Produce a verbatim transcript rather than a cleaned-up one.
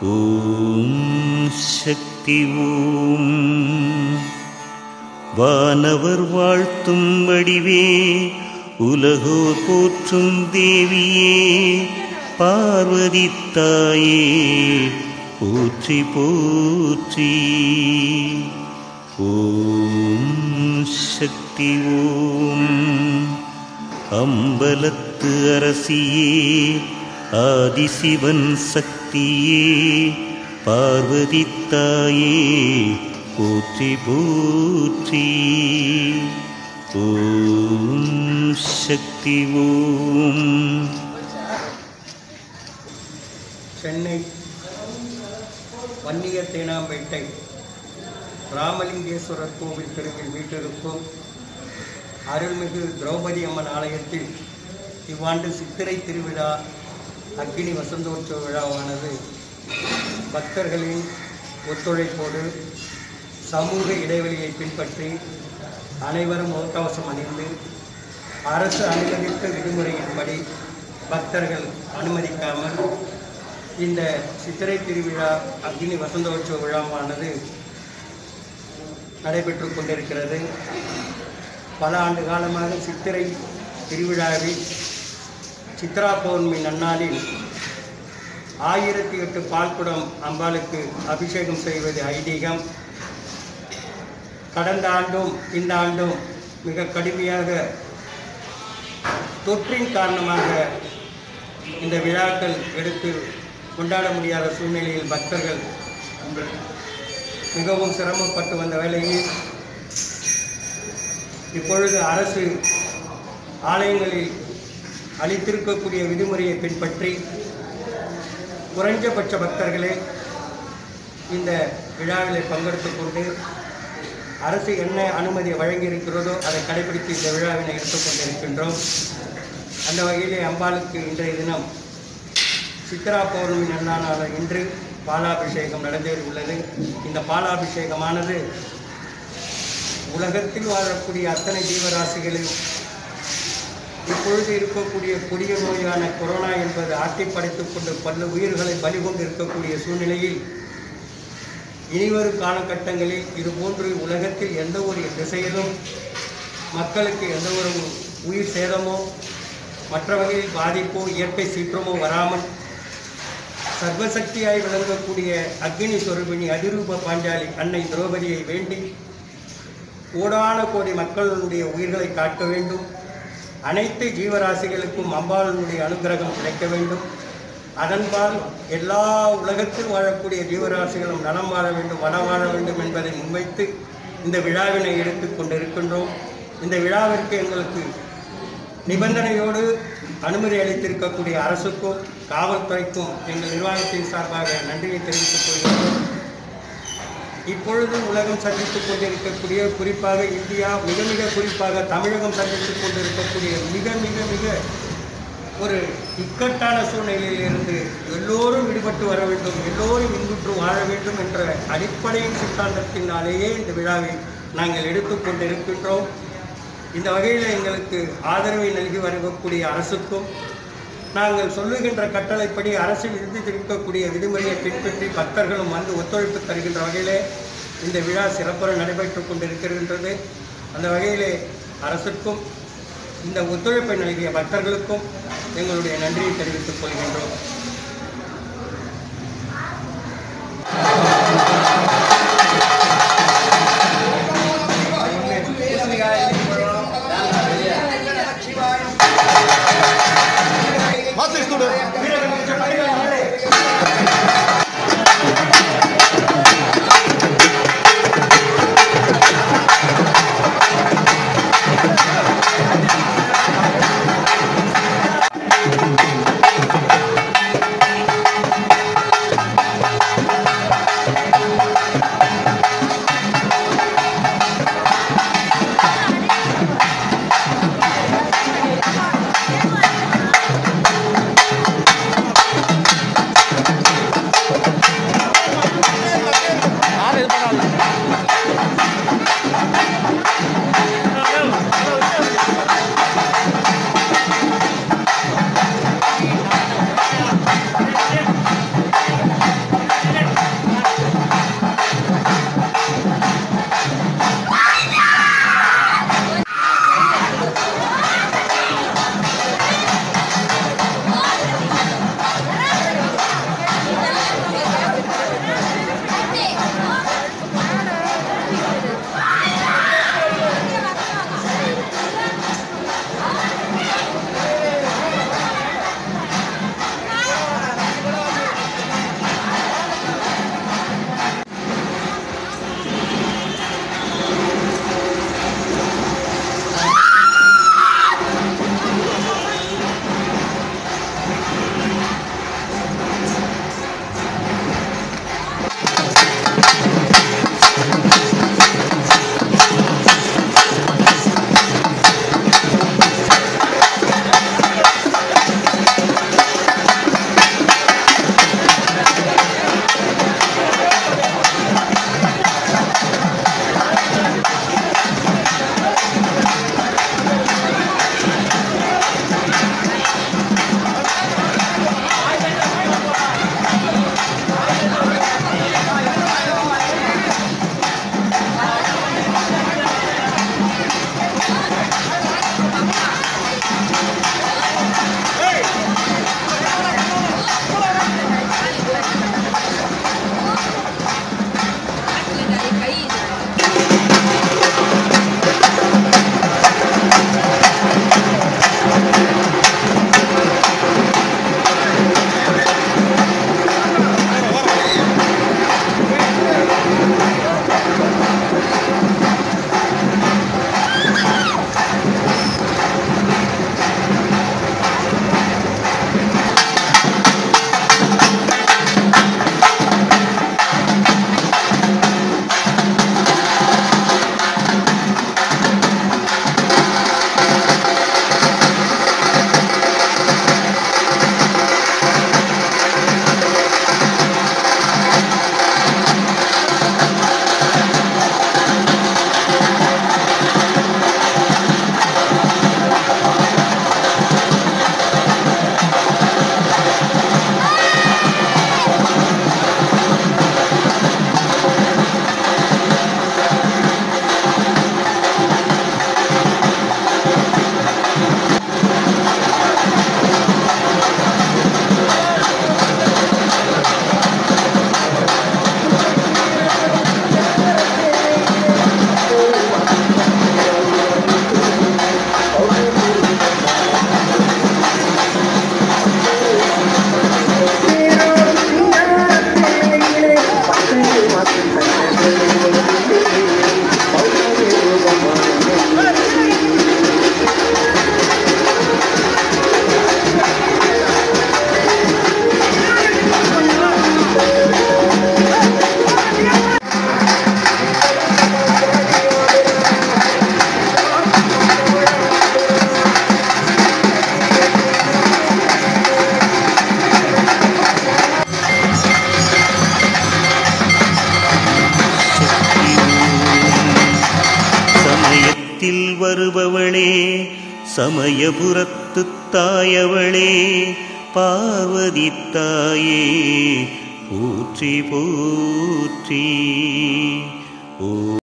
ஓம் சக்தி ஓம். வானவர் வாழ்த்தும் வடிவே, உலகோர் போற்றும் தேவியே, பார்வதி தாயே போற்றி போற்றி. ஓம் சக்தி ஓம். அம்பலத்து அரசியே, ஆதிசிவன் சக்தியே, பார்வதி தாயே போற்றி போற்றி. ஓம் சக்தி ஓம். சென்னை வன்னியர் தேனாம்பேட்டை ராமலிங்கேஸ்வரர் கோவில் தெருவில் வீட்டிற்கும் அருள்மிகு திரௌபதி அம்மன் ஆலயத்தில் இவ்வாண்டு சித்திரை திருவிழா அக்னி வசந்தோற்சவ விழாவானது பக்தர்களின் ஒத்துழைப்போடு சமூக இடைவெளியை பின்பற்றி அனைவரும் முகக்கவசம் அணிந்து அரசு அனுமதித்த விதிமுறையின்படி பக்தர்கள் அனுமதிக்காமல் இந்த சித்திரை திருவிழா அக்னி வசந்தோற்சவ விழாவானது நடைபெற்று கொண்டிருக்கிறது. பல ஆண்டு காலமாக சித்திரை திருவிழாவில் சித்ரா பௌர்ணமி நன்னாளில் ஆயிரத்தி எட்டு பால்குடம் அம்பாளுக்கு அபிஷேகம் செய்வது ஐதீகம். கடந்த ஆண்டும் இந்த ஆண்டும் மிக கடுமையாக தொற்றின் காரணமாக இந்த விழாக்கள் எடுத்து கொண்டாட முடியாத சூழ்நிலையில் பக்தர்கள் மிகவும் சிரமப்பட்டு வந்த வேளையில் இப்பொழுது அரசு ஆலயங்களில் அளித்திருக்கக்கூடிய விதிமுறையை பின்பற்றி குறைஞ்சபட்ச பக்தர்களே இந்த விழாவில் பங்கெடுத்து கொண்டு அரசு என்ன அனுமதி வழங்கியிருக்கிறதோ அதை கடைபிடித்து இந்த விழாவினை எடுத்துக்கொண்டிருக்கின்றோம். அந்த வகையிலே அம்பாளுக்கு இன்றைய தினம் சித்ரா பௌர்ணமி நன்னாளான இன்று பாலாபிஷேகம் நடந்தேறி உள்ளது. இந்த பாலாபிஷேகமானது உலகத்தில் வாழக்கூடிய அத்தனை ஜீவராசிகளையும் இப்பொழுது இருக்கக்கூடிய கொடிய நோயான கொரோனா என்பது ஆட்டி படைத்துக் கொண்டு பல உயிர்களை பலி கொண்டு இருக்கக்கூடிய சூழ்நிலையில் இனிவரும் காலகட்டங்களில் இதுபோன்று உலகத்தில் எந்த ஒரு திசையிலும் மக்களுக்கு எந்த ஒரு உயிர் சேதமோ மற்ற வகையில் பாதிப்போ இயற்கை சீற்றமோ வராமல் சர்வசக்தியாய் விளங்கக்கூடிய அக்னி சொரூபிணி அதிரூப பாஞ்சாலி அன்னை திரௌபதியை வேண்டி கோடான கோடி மக்களுடைய உயிர்களை காக்க வேண்டும். அனைத்து ஜீவராசிகளுக்கும் அம்பாளுடைய அனுகிரகம் கிடைக்க வேண்டும். அதன்பால் எல்லா உலகத்தில் வாழக்கூடிய ஜீவராசிகளும் நலம் வாழ வேண்டும், வளம் வாழ வேண்டும் என்பதை முன்வைத்து இந்த விழாவினை எடுத்து கொண்டிருக்கின்றோம். இந்த விழாவிற்கு எங்களுக்கு நிபந்தனையோடு அனுமதி அளித்திருக்கக்கூடிய அரசுக்கும் காவல்துறைக்கும் எங்கள் நிர்வாகத்தின் சார்பாக நன்றியை தெரிவித்துக் கொள்கிறோம். இப்பொழுது உலகம் சந்தித்துக் கொண்டிருக்கக்கூடிய, குறிப்பாக இந்தியா, மிக மிக குறிப்பாக தமிழகம் சந்தித்துக் கொண்டிருக்கக்கூடிய மிக மிக மிக ஒரு இக்கட்டான சூழ்நிலையில் இருந்து எல்லோரும் விடுபட்டு வர வேண்டும், எல்லோரும் இன்புற்று வாழ வேண்டும் என்ற அடிப்படையின் சித்தாந்தத்தினாலேயே இந்த விழாவை நாங்கள் எடுத்துக்கொண்டிருக்கின்றோம். இந்த வகையில் எங்களுக்கு ஆதரவை நல்கி வரக்கூடிய அரசுக்கும் நாங்கள் சொல்லுகின்ற கட்டளைப்படி அரசு விதித்திருக்கக்கூடிய விதிமுறையை பின்பற்றி பக்தர்களும் வந்து ஒத்துழைப்பு தருகின்ற வகையிலே இந்த விழா சிறப்புற நடைபெற்று கொண்டிருக்கின்றது. அந்த வகையிலே அரசுக்கும் இந்த ஒத்துழைப்பை நல்கிய பக்தர்களுக்கும் எங்களுடைய நன்றியை தெரிவித்துக் கொள்கின்றோம். சபையில் வருபவளே சமயபுரத்து தாயவளே பார்வதி தாயே போற்றி போற்றி. ஓ